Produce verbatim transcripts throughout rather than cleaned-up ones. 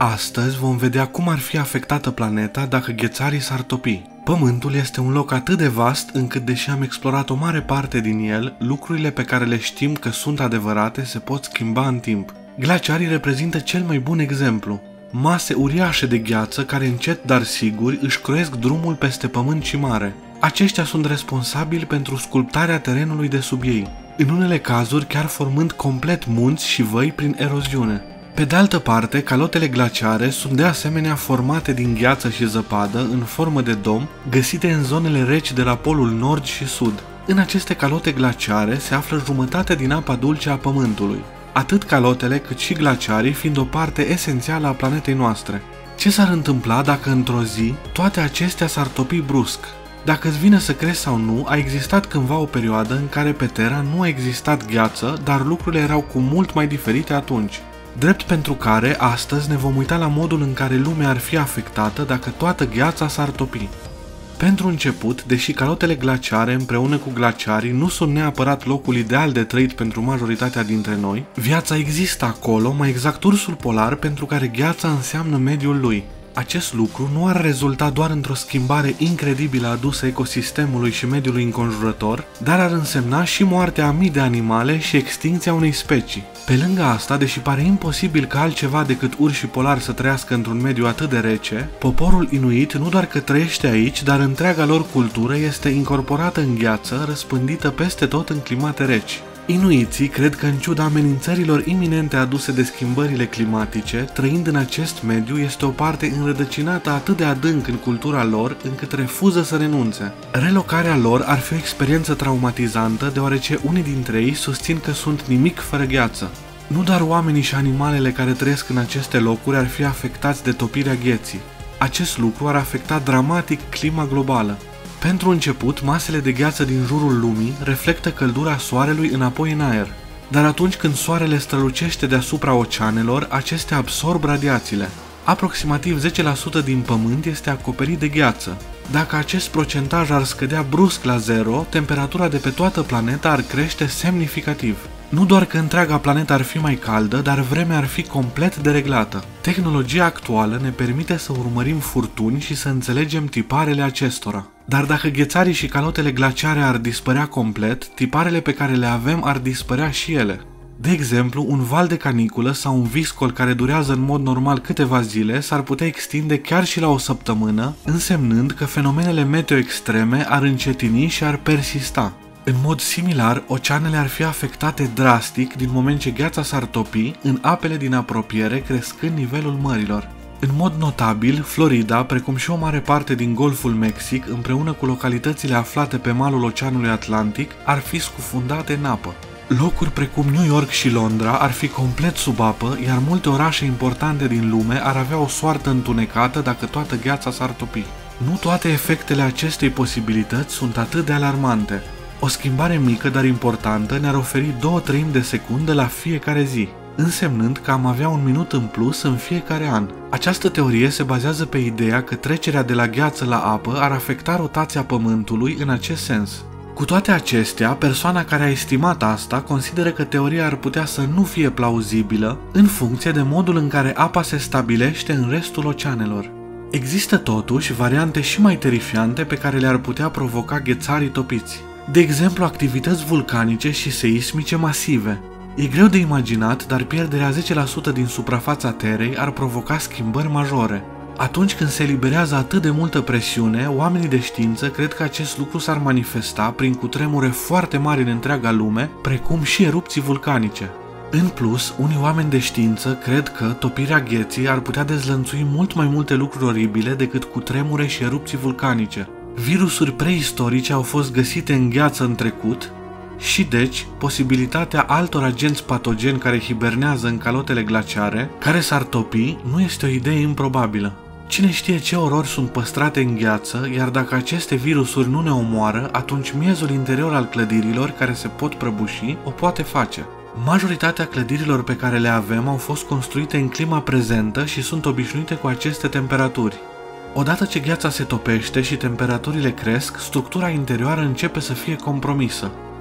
Astăzi vom vedea cum ar fi afectată planeta dacă ghețarii s-ar topi. Pământul este un loc atât de vast încât, deși am explorat o mare parte din el, lucrurile pe care le știm că sunt adevărate se pot schimba în timp. Glaciarii reprezintă cel mai bun exemplu. Mase uriașe de gheață care încet, dar sigur, își croiesc drumul peste pământ și mare. Aceștia sunt responsabili pentru sculptarea terenului de sub ei, în unele cazuri chiar formând complet munți și văi prin eroziune. Pe de altă parte, calotele glaciare sunt de asemenea formate din gheață și zăpadă în formă de dom, găsite în zonele reci de la polul nord și sud. În aceste calote glaciare se află jumătate din apa dulce a Pământului, atât calotele cât și glaciarii fiind o parte esențială a planetei noastre. Ce s-ar întâmpla dacă într-o zi toate acestea s-ar topi brusc? Dacă îți vine să crezi sau nu, a existat cândva o perioadă în care pe Terra nu a existat gheață, dar lucrurile erau cu mult mai diferite atunci. Drept pentru care, astăzi ne vom uita la modul în care lumea ar fi afectată dacă toată gheața s-ar topi. Pentru început, deși calotele glaciare împreună cu glaciarii nu sunt neapărat locul ideal de trăit pentru majoritatea dintre noi, viața există acolo, mai exact ursul polar, pentru care gheața înseamnă mediul lui. Acest lucru nu ar rezulta doar într-o schimbare incredibilă adusă ecosistemului și mediului înconjurător, dar ar însemna și moartea a mii de animale și extinția unei specii. Pe lângă asta, deși pare imposibil ca altceva decât urșii polari să trăiască într-un mediu atât de rece, poporul inuit nu doar că trăiește aici, dar întreaga lor cultură este incorporată în gheață, răspândită peste tot în climate reci. Inuiții cred că, în ciuda amenințărilor iminente aduse de schimbările climatice, trăind în acest mediu este o parte înrădăcinată atât de adânc în cultura lor încât refuză să renunțe. Relocarea lor ar fi o experiență traumatizantă, deoarece unii dintre ei susțin că sunt nimic fără gheață. Nu doar oamenii și animalele care trăiesc în aceste locuri ar fi afectați de topirea gheții. Acest lucru ar afecta dramatic clima globală. Pentru început, masele de gheață din jurul lumii reflectă căldura soarelui înapoi în aer. Dar atunci când soarele strălucește deasupra oceanelor, acestea absorb radiațiile. Aproximativ zece la sută din pământ este acoperit de gheață. Dacă acest procentaj ar scădea brusc la zero, temperatura de pe toată planeta ar crește semnificativ. Nu doar că întreaga planetă ar fi mai caldă, dar vremea ar fi complet dereglată. Tehnologia actuală ne permite să urmărim furtuni și să înțelegem tiparele acestora. Dar dacă ghețarii și calotele glaciare ar dispărea complet, tiparele pe care le avem ar dispărea și ele. De exemplu, un val de caniculă sau un viscol care durează în mod normal câteva zile s-ar putea extinde chiar și la o săptămână, însemnând că fenomenele meteo extreme ar încetini și ar persista. În mod similar, oceanele ar fi afectate drastic din moment ce gheața s-ar topi în apele din apropiere, crescând nivelul mărilor. În mod notabil, Florida, precum și o mare parte din Golful Mexic, împreună cu localitățile aflate pe malul Oceanului Atlantic, ar fi scufundate în apă. Locuri precum New York și Londra ar fi complet sub apă, iar multe orașe importante din lume ar avea o soartă întunecată dacă toată gheața s-ar topi. Nu toate efectele acestei posibilități sunt atât de alarmante. O schimbare mică, dar importantă, ne-ar oferi două treimi de secundă la fiecare zi, însemnând că am avea un minut în plus în fiecare an. Această teorie se bazează pe ideea că trecerea de la gheață la apă ar afecta rotația Pământului în acest sens. Cu toate acestea, persoana care a estimat asta consideră că teoria ar putea să nu fie plauzibilă în funcție de modul în care apa se stabilește în restul oceanelor. Există totuși variante și mai terifiante pe care le-ar putea provoca ghețarii topiți. De exemplu, activități vulcanice și seismice masive. E greu de imaginat, dar pierderea zece la sută din suprafața Terei ar provoca schimbări majore. Atunci când se eliberează atât de multă presiune, oamenii de știință cred că acest lucru s-ar manifesta prin cutremure foarte mari în întreaga lume, precum și erupții vulcanice. În plus, unii oameni de știință cred că topirea gheții ar putea dezlănțui mult mai multe lucruri oribile decât cutremure și erupții vulcanice. Virusuri preistorice au fost găsite în gheață în trecut și deci posibilitatea altor agenți patogeni care hibernează în calotele glaciare, care s-ar topi, nu este o idee improbabilă. Cine știe ce orori sunt păstrate în gheață, iar dacă aceste virusuri nu ne omoară, atunci miezul interior al clădirilor care se pot prăbuși o poate face. Majoritatea clădirilor pe care le avem au fost construite în clima prezentă și sunt obișnuite cu aceste temperaturi. Odată ce gheața se topește și temperaturile cresc, structura interioară începe să fie compromisă.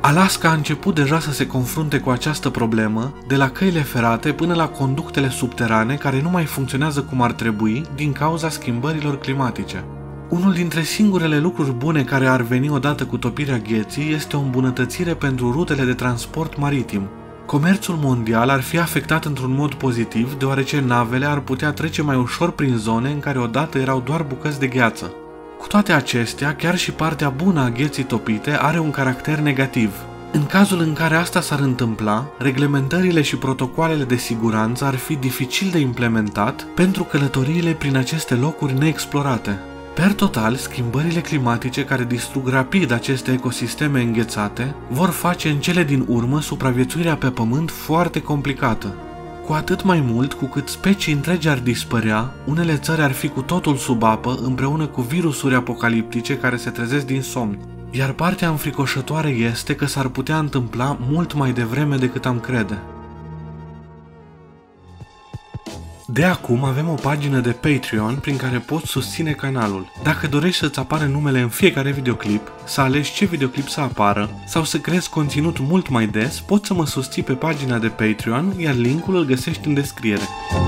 Alaska a început deja să se confrunte cu această problemă, de la căile ferate până la conductele subterane care nu mai funcționează cum ar trebui din cauza schimbărilor climatice. Unul dintre singurele lucruri bune care ar veni odată cu topirea gheții este o îmbunătățire pentru rutele de transport maritim. Comerțul mondial ar fi afectat într-un mod pozitiv, deoarece navele ar putea trece mai ușor prin zone în care odată erau doar bucăți de gheață. Cu toate acestea, chiar și partea bună a gheții topite are un caracter negativ. În cazul în care asta s-ar întâmpla, reglementările și protocoalele de siguranță ar fi dificil de implementat pentru călătoriile prin aceste locuri neexplorate. Per total, schimbările climatice care distrug rapid aceste ecosisteme înghețate vor face în cele din urmă supraviețuirea pe pământ foarte complicată. Cu atât mai mult cu cât specii întregi ar dispărea, unele țări ar fi cu totul sub apă împreună cu virusuri apocaliptice care se trezesc din somn. Iar partea înfricoșătoare este că s-ar putea întâmpla mult mai devreme decât am crede. De acum avem o pagină de Patreon prin care poți susține canalul. Dacă dorești să-ți apară numele în fiecare videoclip, să alegi ce videoclip să apară sau să creezi conținut mult mai des, poți să mă susții pe pagina de Patreon, iar linkul îl găsești în descriere.